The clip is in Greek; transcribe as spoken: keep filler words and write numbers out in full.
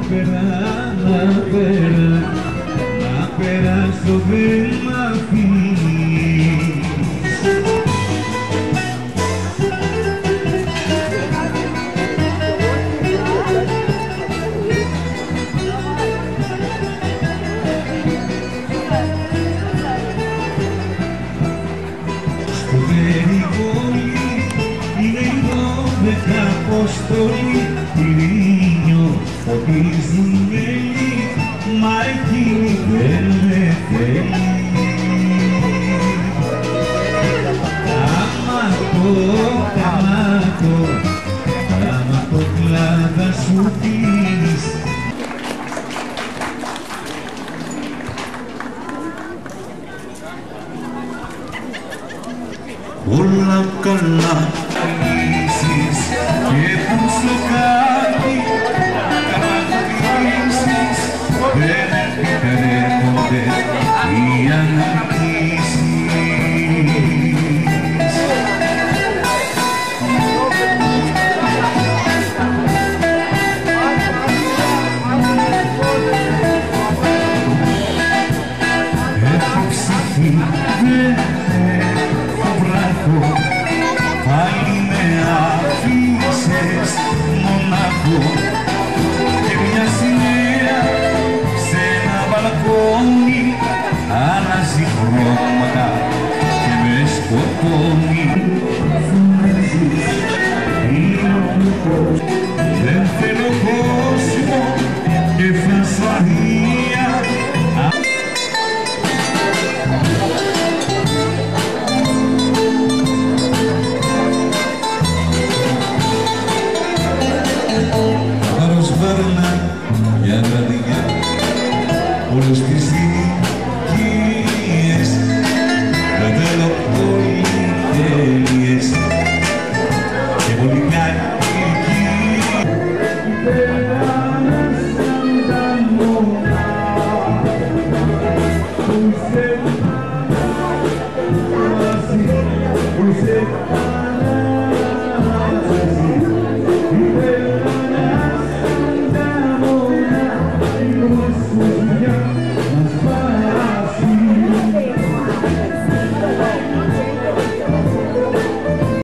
πέρα, να πέρα, να περάσω δεν μ' αφήνεις. Στο περιγόλι είναι η δώδεκα αποστολή, πυρήνιο φωτίζουν μέλη, μα εκείνη δεν με θέλει. Άμα το, άμα το, άμα το κλάδα σου πίνεις. Όλα καλά λύσεις και που στο κάνει κατακτήσεις δεν επιτρέπονται οι αναρτήσεις. Έχω ψηθεί δεν πάλι με αφήσες μονάχο και μια σημαία σε ένα μπαλκόνι αλλάζει χρώματα και με σκοτώνει. Δεν θέλω κόσμο και φασαρία. Βάρνα μια βραδιά όλος τη ζήνη